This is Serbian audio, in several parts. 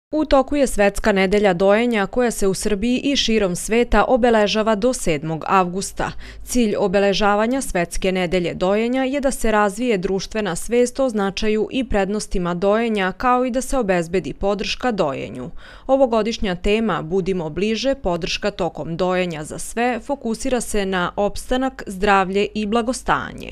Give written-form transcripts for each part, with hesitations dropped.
U toku je Svetska nedelja dojenja koja se u Srbiji i širom sveta obeležava do 7. avgusta. Cilj obeležavanja Svetske nedelje dojenja je da se razvije društvena svest o značaju i prednostima dojenja kao i da se obezbedi podrška dojenju. Ovogodišnja tema Budimo bliže, podrška tokom dojenja za sve fokusira se na opstanak, zdravlje i blagostanje.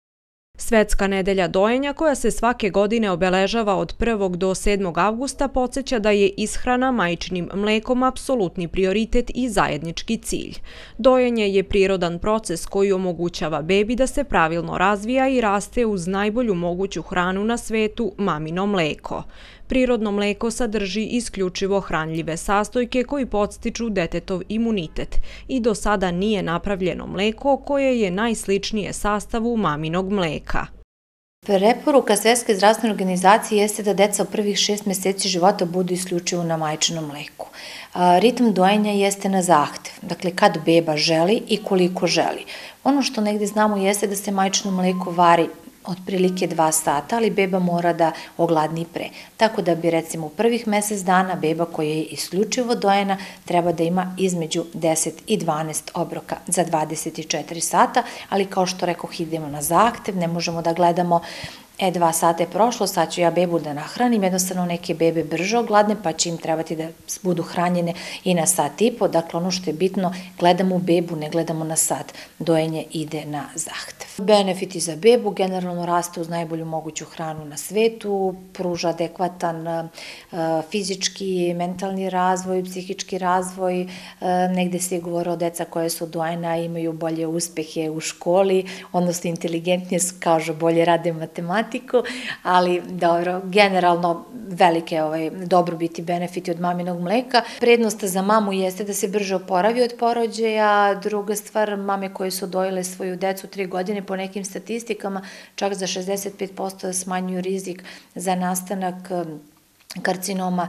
Svetska nedelja dojenja koja se svake godine obeležava od 1. do 7. avgusta podsjeća da je ishrana majčinim mlekom apsolutni prioritet i zajednički cilj. Dojenje je prirodan proces koji omogućava bebi da se pravilno razvija i raste uz najbolju moguću hranu na svetu, mamino mleko. Prirodno mleko sadrži isključivo hranljive sastojke koji podstiču detetov imunitet i do sada nije napravljeno mleko koje je najsličnije sastavu maminog mleka. Preporuka Svetske zdravstvene organizacije jeste da deca u prvih 6 meseci života budu isključivo na majčinom mleku. Ritam dojenja jeste na zahtev, dakle kad beba želi i koliko želi. Ono što negde znamo jeste da se majčino mleko vari otprilike 2 sata, ali beba mora da ogladni pre. Tako da bi recimo u prvih mesec dana beba koja je isključivo dojena treba da ima između 10 i 12 obroka za 24 sata, ali kao što rekoh idemo na zahtev, ne možemo da gledamo 2 sata je prošlo, sad ću ja bebu da nahranim, jednostavno neke bebe brže ogladne pa će im trebati da budu hranjene i na sat i po, dakle ono što je bitno, gledamo bebu, ne gledamo na sat, dojenje ide na zahtev. Benefiti za bebu, generalno raste uz najbolju moguću hranu na svetu, pruža adekvatan fizički, mentalni razvoj, psihički razvoj, negde se govore o deca koje su dojena imaju bolje uspehe u školi, odnosno inteligentnije su, kažu, bolje rade matematiku, ali dobro, generalno velike dobrobiti benefiti od maminog mleka. Prednost za mamu jeste da se brže oporavi od porođaja, druga stvar, mame koje su dojile svoju decu 3 godine po nekim statistikama čak za 65% smanjuju rizik za nastanak karcinoma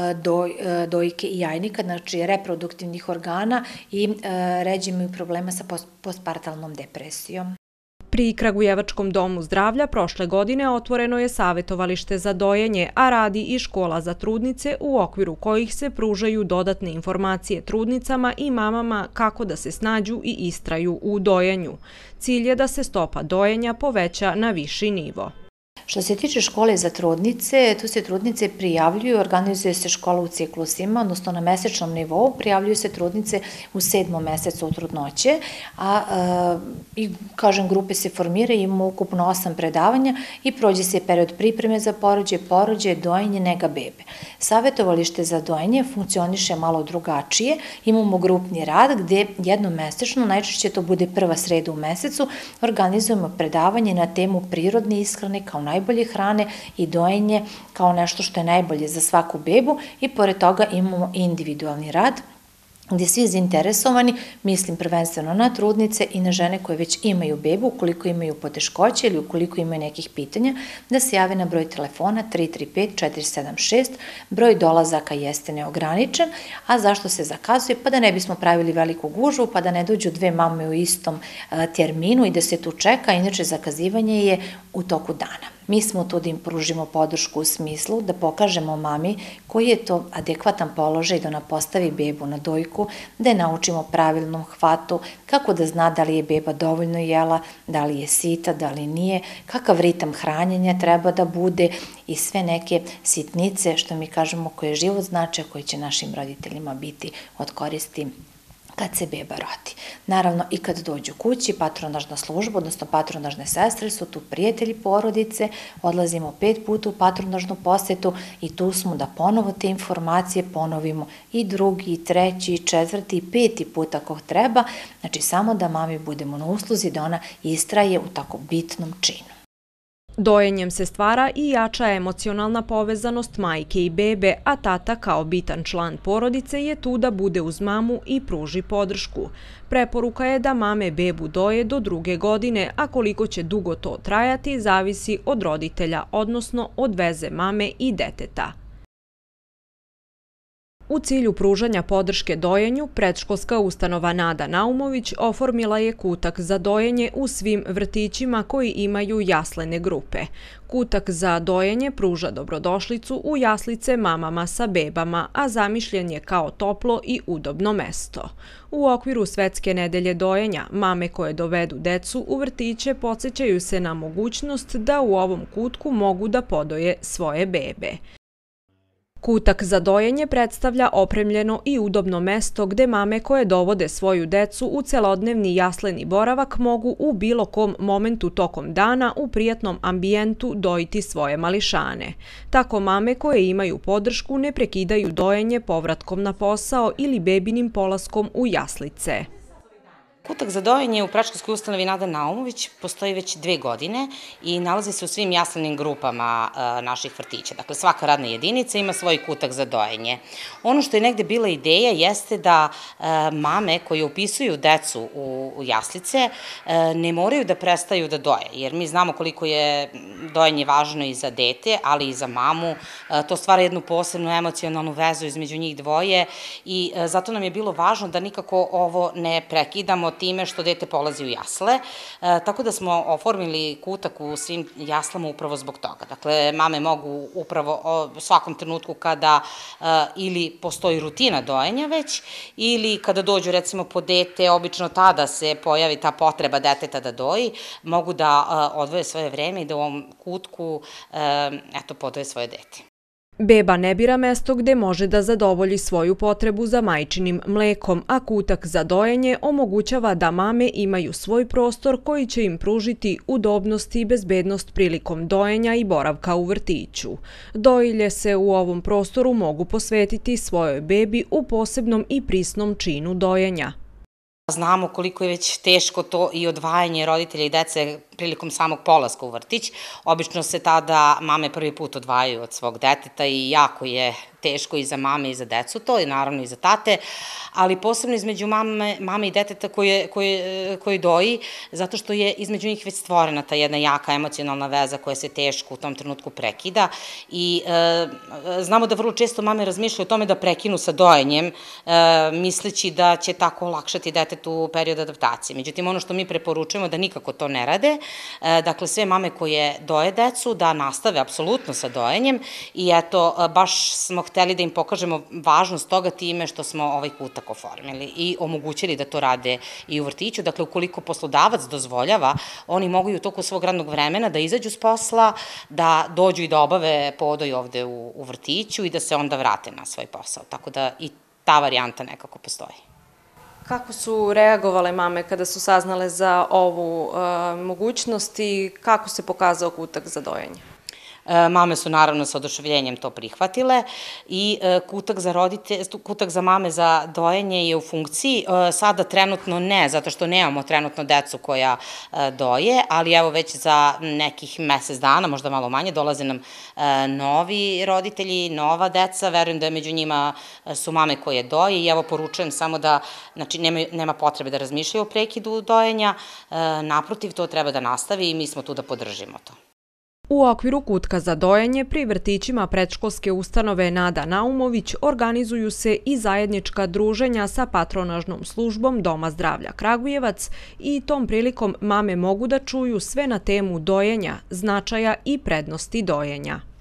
dojke i jajnika, znači reproduktivnih organa i ređe imaju problema sa postpartalnom depresijom. Pri Kragujevačkom domu zdravlja prošle godine otvoreno je savetovalište za dojenje, a radi i škola za trudnice u okviru kojih se pružaju dodatne informacije trudnicama i mamama kako da se snađu i istraju u dojenju. Cilj je da se stopa dojenja poveća na viši nivo. Što se tiče škole za trudnice, tu se trudnice prijavljuju, organizuje se škola u ciklusima, odnosno na mesečnom nivou, prijavljuju se trudnice u 7. mesecu od trudnoće, i kažem grupe se formiraju, imamo ukupno 8 predavanja i prođe se period pripreme za porođaj, dojenje, nega bebe. Savetovalište za dojenje funkcioniše malo drugačije, imamo grupni rad gde jednom mesečno, najčešće to bude prva sreda u mesecu, organizujemo predavanje na temu prirodne ishrane kao najbolje hrane i dojenje kao nešto što je najbolje za svaku bebu i pored toga imamo individualni rad gde svi zainteresovani, mislim prvenstveno na trudnice i na žene koje već imaju bebu, ukoliko imaju poteškoće ili ukoliko imaju nekih pitanja, da se jave na broj telefona 335-476, broj dolazaka jeste neograničen, a zašto se zakazuje? Pa da ne bismo pravili veliku gužvu, pa da ne dođu 2 mame u istom terminu i da se tu čeka, inače zakazivanje je u toku dana. Mi smo tu da im pružimo podršku u smislu da pokažemo mami koji je to adekvatan položaj da ona postavi bebu na dojku, da je naučimo pravilnom hvatu, kako da zna da li je beba dovoljno jela, da li je sita, da li nije, kakav ritam hranjenja treba da bude i sve neke sitnice, što mi kažemo, koje život znače, koje će našim roditeljima biti od koristi kad se beba rodi. Naravno i kad dođu kući, patronažna služba, odnosno patronažne sestre su tu prijatelji porodice, odlazimo 5 puta u patronažnu posetu i tu smo da ponovo te informacije ponovimo i drugi, i treći, i četvrti, i 5. put ako treba, znači samo da mami budemo na usluzi, da ona istraje u tako bitnom činu. Dojenjem se stvara i jača emocionalna povezanost majke i bebe, a tata kao bitan član porodice je tu da bude uz mamu i pruži podršku. Preporuka je da mame bebu doje do 2. godine, a koliko će dugo to trajati zavisi od roditelja, odnosno od veze mame i deteta. U cilju pružanja podrške dojenju, predškolska ustanova Nada Naumović oformila je kutak za dojenje u svim vrtićima koji imaju jaslene grupe. Kutak za dojenje pruža dobrodošlicu u jaslice mamama sa bebama, a zamišljen je kao toplo i udobno mesto. U okviru Svetske nedelje dojenja, mame koje dovedu decu u vrtiće podsećaju se na mogućnost da u ovom kutku mogu da podoje svoje bebe. Kutak za dojenje predstavlja opremljeno i udobno mesto gde mame koje dovode svoju decu u celodnevni jasleni boravak mogu u bilo kom momentu tokom dana u prijatnom ambijentu dojiti svoje mališane. Tako mame koje imaju podršku ne prekidaju dojenje povratkom na posao ili bebinim polaskom u jaslice. Kutak za dojenje u predškolskoj ustanovi Nada Naumović postoji već 2 godine i nalazi se u svim jaslenim grupama naših vrtića. Dakle, svaka radna jedinica ima svoj kutak za dojenje. Ono što je negde bila ideja jeste da mame koje upisuju decu u jaslice ne moraju da prestaju da doje, jer mi znamo koliko je dojenje važno i za dete, ali i za mamu. To stvara jednu posebnu emocionalnu vezu između njih dvoje i zato nam je bilo važno da nikako ovo ne prekidamo time što dete polazi u jasle, tako da smo oformili kutak u svim jaslama upravo zbog toga. Dakle, mame mogu upravo u svakom trenutku kada ili postoji rutina dojenja već, ili kada dođu recimo po dete, obično tada se pojavi ta potreba deteta da doji, mogu da odvoje svoje vreme i da u ovom kutku podoje svoje dete. Beba ne bira mesto gde može da zadovolji svoju potrebu za majčinim mlekom, a kutak za dojenje omogućava da mame imaju svoj prostor koji će im pružiti udobnost i bezbednost prilikom dojenja i boravka u vrtiću. Dojilje se u ovom prostoru mogu posvetiti svojoj bebi u posebnom i prisnom činu dojenja. Znamo koliko je već teško to i odvajanje roditelja i dece prilikom samog polaska u vrtić. Obično se tada mame prvi put odvajaju od svog deteta i jako je teško i za mame i za decu to, i naravno i za tate, ali posebno između mame i deteta koji doji, zato što je između njih već stvorena ta jedna jaka emocionalna veza koja se teško u tom trenutku prekida i znamo da vrlo često mame razmišljaju o tome da prekinu sa dojenjem, misleći da će tako olakšati detetu u periodu adaptacije. Međutim, ono što mi preporučujemo da nikako to ne rade, dakle sve mame koje doje decu da nastave apsolutno sa dojenjem i eto, baš smo hteli da im pokažemo važnost toga time što smo ovaj kutak oformili i omogućili da to rade i u vrtiću. Dakle, ukoliko poslodavac dozvoljava, oni mogu i u toku svog radnog vremena da izađu s posla, da dođu i da obave podoj ovde u vrtiću i da se onda vrate na svoj posao. Tako da i ta varijanta nekako postoji. Kako su reagovale mame kada su saznale za ovu mogućnost i kako se pokazao kutak za dojenje? Mame su naravno sa oduševljenjem to prihvatile i kutak za mame za dojenje je u funkciji. Sada trenutno ne, zato što nemamo trenutno decu koja doje, ali evo već za nekih mesec dana, možda malo manje, dolaze nam novi roditelji, nova deca, verujem da među njima su mame koje doje i evo poručujem samo da, znači, nema potrebe da razmišljaju o prekidu dojenja, naprotiv, to treba da nastavi i mi smo tu da podržimo to. U okviru kutka za dojenje pri vrtićima predškolske ustanove Nada Naumović organizuju se i zajednička druženja sa patronažnom službom Doma zdravlja Kragujevac i tom prilikom mame mogu da čuju sve na temu dojenja, značaja i prednosti dojenja.